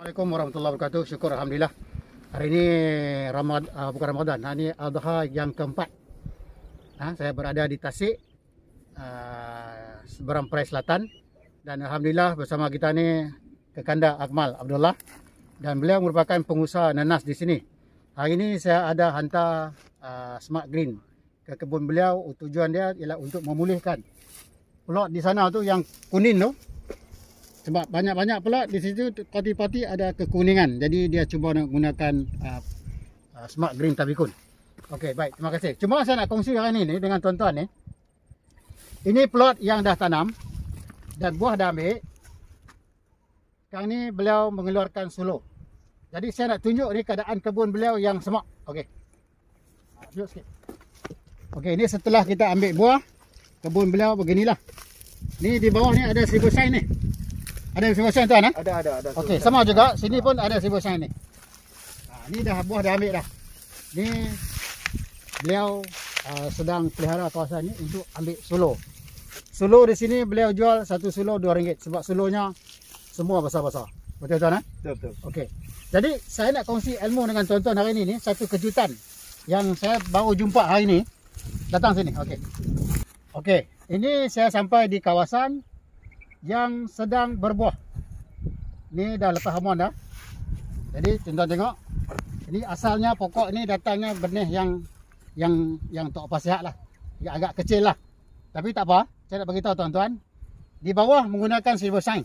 Assalamualaikum warahmatullahi wabarakatuh. Syukur alhamdulillah. Hari ini bukan Ramadan. Hari ini Adha yang keempat. Saya berada di Tasik, Seberang Perai Selatan, dan alhamdulillah bersama kita ni Kekanda Akmal Abdullah, dan beliau merupakan pengusaha nanas di sini. Hari ini saya ada hantar Smart Green ke kebun beliau. Tujuan dia ialah untuk memulihkan plot di sana tu yang kuning tu. Sebab banyak-banyak pula di situ parti-parti ada kekuningan. Jadi dia cuba nak gunakan Smart Green Tabikun. Okey, baik. Terima kasih. Cuma saya nak kongsi hari ini dengan tuan-tuan ni. Ini plot yang dah tanam dan buah dah ambil. Sekarang ni beliau mengeluarkan suluh. Jadi saya nak tunjuk ni keadaan kebun beliau yang semak. Okey. Tunjuk sikit. Okey, ini setelah kita ambil buah, kebun beliau beginilah. Ni di bawah ni ada seribu sain ni. Ada seribu sain tuan? Ada. Okey, sama juga. Sini pun ada seribu sain ni. Ni dah buah dah ambil dah. Ni beliau sedang pelihara kawasan ni untuk ambil suluh. Suluh di sini beliau jual satu suluh RM2 sebab suluhnya semua besar-besar. Betul tuan? Betul. Okey. Jadi saya nak kongsi ilmu dengan tuan-tuan hari ini ni, satu kejutan yang saya baru jumpa hari ini. Datang sini. Okey. Okey, ini saya sampai di kawasan yang sedang berbuah. Ni dah lepas hamuan dah. Jadi tuan-tuan tengok. Ini asalnya pokok ni datangnya benih yang tak apa sihat lah. Agak kecil lah. Tapi tak apa. Saya nak beritahu tuan-tuan. Di bawah menggunakan silver shine.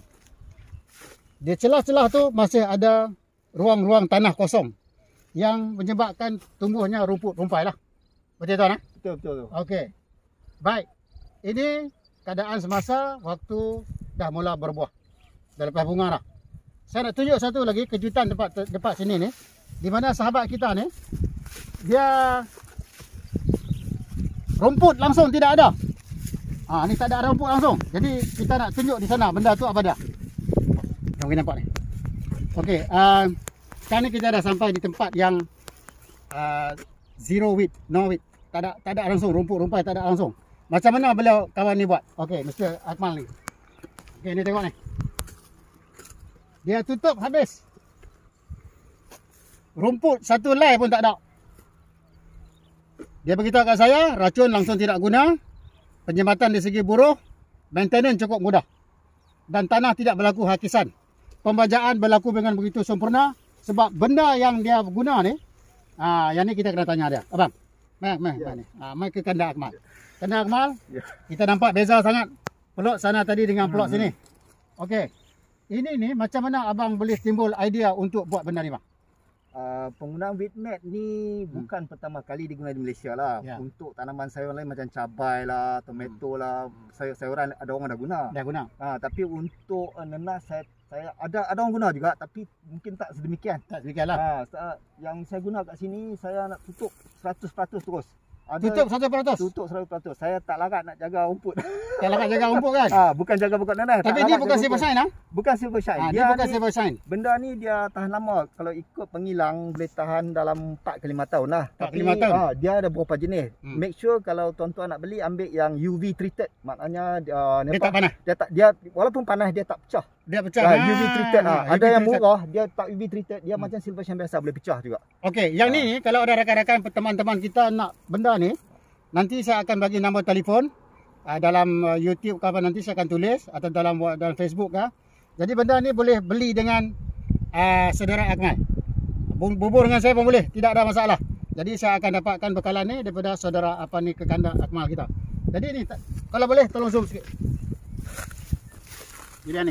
Di celah-celah tu masih ada ruang-ruang tanah kosong yang menyebabkan tumbuhnya rumput rumpai lah. Betul tuan? Betul. Okey. Baik. Ini keadaan semasa waktu dah mula berbuah. Dah lepas bunga dah. Saya nak tunjuk satu lagi kejutan dekat sini ni. Di mana sahabat kita ni, dia rumput langsung tidak ada. Ni tak ada rumput langsung. Jadi kita nak tunjuk di sana benda tu apa dia. Yang kita nampak ni. Okey, sekarang ni kita dah sampai di tempat yang zero weed, no weed. Tak ada langsung rumput rumpai, tak ada langsung. Macam mana beliau kawan ni buat? Okey, Mr. Akmal ni. Okey, ni tengok ni. Dia tutup habis. Rumput satu helai pun tak ada. Dia beritahu kat saya, racun langsung tidak guna. Penyematan di segi buruh, maintenance cukup mudah. Dan tanah tidak berlaku hakisan. Pembajaan berlaku dengan begitu sempurna. Sebab benda yang dia guna ni, yang ni kita kena tanya dia. Abang, mai ke Kanda Akmal. Kanda Akmal, kita nampak beza sangat. Plot sana tadi dengan plot sini. Okey. Ini ni macam mana abang boleh timbul idea untuk buat benda ni bang? Penggunaan weedmat ni bukan pertama kali digunakan di Malaysia lah. Untuk tanaman sayuran lain macam cabai lah, tomato lah, sayur-sayuran ada orang dah guna. Tapi untuk nanas saya ada orang guna juga, tapi mungkin tak sedemikian. Tak sedemikianlah. Yang saya guna kat sini, saya nak tutup 100% terus. Tutup 100%? Tutup 100%. Saya tak larat nak jaga rumput. Tak larat jaga rumput kan? Bukan jaga pokok nanas. Tapi ni bukan silver shine lah? Bukan silver shine. Dia bukan silver shine. Benda ni dia tahan lama. Kalau ikut pengilang boleh tahan dalam 4 ke 5 tahun lah. 4 ke 5 tahun? Dia ada beberapa jenis. Make sure kalau tuan-tuan nak beli, ambil yang UV treated. Maknanya dia tak panas? Dia walaupun panas dia tak pecah. Dia pecah. UV treated. Ada yang murah, dia tak UV treated. Dia macam silver shine biasa, boleh pecah juga. Okey, yang ni kalau ada rakan-rakan teman-teman kita nak benda ni, nanti saya akan bagi nombor telefon dalam YouTube ke apa, nanti saya akan tulis atau dalam Facebook ke. Jadi benda ni boleh beli dengan saudara Akmal. Bubur dengan saya pun boleh, tidak ada masalah. Jadi saya akan dapatkan bekalan ni daripada saudara Kekanda Akmal kita. Jadi ni kalau boleh tolong zoom sikit. Ini ni.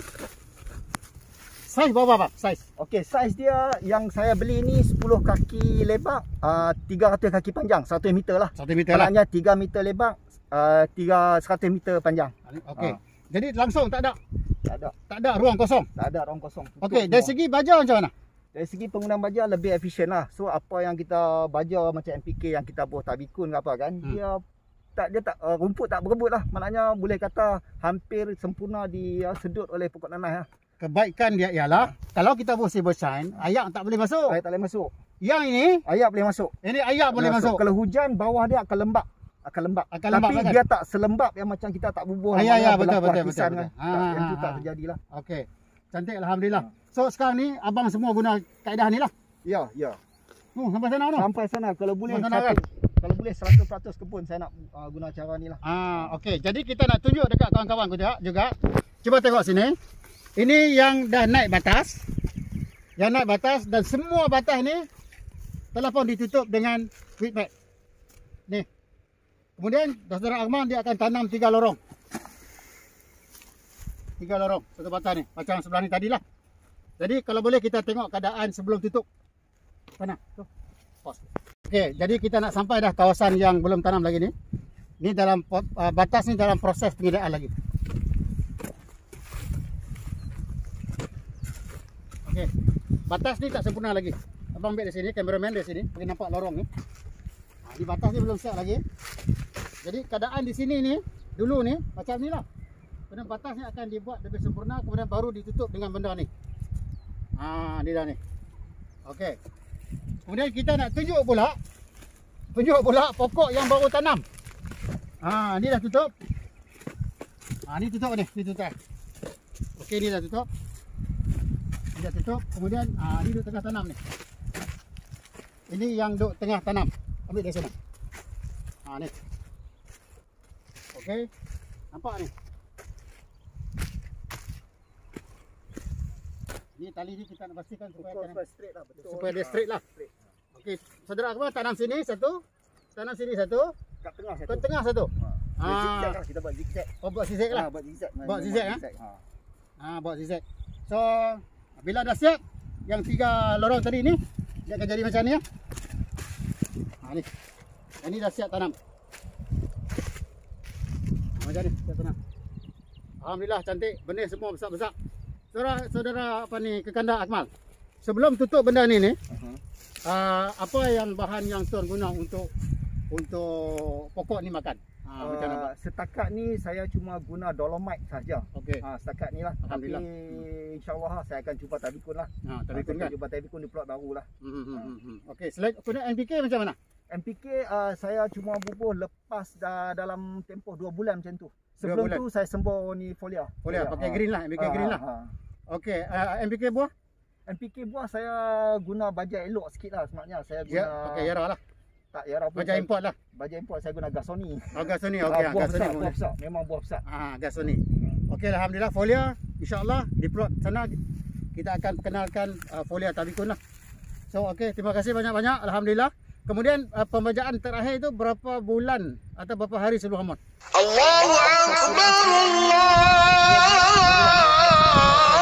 Saiz berapa pak? Saiz. Okey, saiz dia yang saya beli ni 10 kaki lebar, 300 kaki panjang, 1 meter lah. 1 meter lah. Maknanya 3 meter lebar, 100 meter panjang. Okey. Jadi langsung tak ada. Tak ada ruang kosong. Tak ada ruang kosong. Okey, dari segi baja macam mana? Dari segi penggunaan baja lebih efisien lah. So apa yang kita baja macam NPK yang kita buat tabikun ke apa kan, dia tak rumput tak berebut lah. Maknanya boleh kata hampir sempurna disedut oleh pokok nanas lah. Kebaikan dia ialah kalau kita buat silver shine, ayak tak boleh masuk. Ayak tak boleh masuk. Yang ini ayak boleh masuk. Ini ayak boleh masuk. Kalau hujan bawah dia akan lembab. Tapi kan? dia tak selembab yang macam kita tak bubuh. Ya betul. Kan. Yang tu tak terjadilah. Okey. Cantik alhamdulillah. So sekarang ni abang semua guna kaedah ni lah. Ya, ya. Sampai sana tu. Sampai sana kalau boleh Sampai sana, kan? Kalau boleh 100% kebun saya nak guna cara ni lah. Okey. Jadi kita nak tunjuk dekat kawan-kawan juga. Cuba tengok sini. Ini yang dah naik batas. Yang naik batas dan semua batas ni telah pun ditutup dengan wheat mat. Ni. Kemudian Saudara Akmal dia akan tanam 3 lorong. 3 lorong satu batas ni. Macam sebelah ni tadilah. Jadi kalau boleh kita tengok keadaan sebelum tutup. Mana? Tu. Pause. Okey, jadi kita nak sampai dah kawasan yang belum tanam lagi ni. Ni dalam batas ni dalam proses pengedaraan lagi. Okey. Batas ni tak sempurna lagi. Abang ambil di sini, kameraman di sini, boleh nampak lorong ni. Di batas ni belum siap lagi. Jadi keadaan di sini ni dulu ni macam ni lah. Kemudian batas ni akan dibuat lebih sempurna, kemudian baru ditutup dengan benda ni. Ni dah ni. Okey. Kemudian kita nak tunjuk pula pokok yang baru tanam. Ni dah tutup. Ni tutup ni, tutup. Okey, ni dah tutup. Ni dah tutup. Kemudian ni duk tengah tanam ni. Ini yang duk tengah tanam. Ambil dari sana. Ni. Okey. Nampak ni. Ni tali ni kita nak pastikan supaya straight lah, betul. Supaya dia straight lah. Okey, Saudara Akmal tanam sini satu, tanam sini satu, kat tengah satu. kat tengah satu. Zigzag lah, kita buat zigzag. Buat zigzag lah. Buat zigzag. Buat zigzag buat zigzag. So, bila dah siap yang 3 lorong tadi ni, dia akan jadi macam ni ya. Ni. Ini dah siap tanam. Macam ni, siap tanam. Alhamdulillah cantik, benih semua besar-besar. Saudara apa ni Kekanda Akmal. Sebelum tutup benda ni apa yang bahan yang tuan guna untuk pokok ni makan? Macam apa? Setakat ni saya cuma guna dolomite saja. Okey. Setakat ni lah. Alhamdulillah. Tapi insya-Allah saya akan cuba tabikun lah. Tabikun kan? Cuba tabikun di plot baru lah. Okey, selain guna NPK macam mana? NPK saya cuma bubuh lepas dah dalam tempoh 2 bulan macam tu. Sebelum tu saya sembur ni folia. Folia pakai green lah, NPK green lah. Okey, NPK buah? NPK buah saya guna baja elok sikit lah sebenarnya. Saya guna pakai Yara lah. Tak Yara pun. Baja import lah. Baja import saya guna Gasoni. Gasoni, okey. Buah besar. Memang buah besar. Gasoni. Okey, alhamdulillah folia insya-Allah di plot sana kita akan kenalkan folia tabikun lah. So okey, terima kasih banyak-banyak. Alhamdulillah. Kemudian pembajaan terakhir itu berapa bulan atau berapa hari sebelum Ramadan? Allahu Akbar. Allah.